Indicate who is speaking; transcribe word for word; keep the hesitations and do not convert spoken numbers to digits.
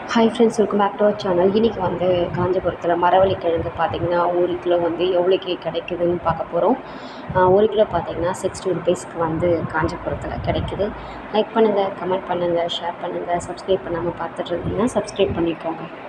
Speaker 1: Hi friends, welcome back to our channel. இன்றைக்கி வந்து காஞ்சிபுரத்தில் மரவள்ளிக்கிழங்கு பார்த்திங்கன்னா ஒரு கிலோ வந்து எவ்வளோக்கு கிடைக்குதுன்னு பார்க்க போகிறோம். ஒரு கிலோ பார்த்திங்கன்னா சிக்ஸ்டி ருபீஸ்க்கு வந்து காஞ்சிபுரத்தில் கிடைக்குது. லைக் பண்ணுங்கள், கமெண்ட் பண்ணுங்கள், ஷேர் பண்ணுங்கள். சப்ஸ்கிரைப் பண்ணாமல் பார்த்துட்டு இருந்தீங்கன்னா சப்ஸ்கிரைப் பண்ணிக்கோங்க.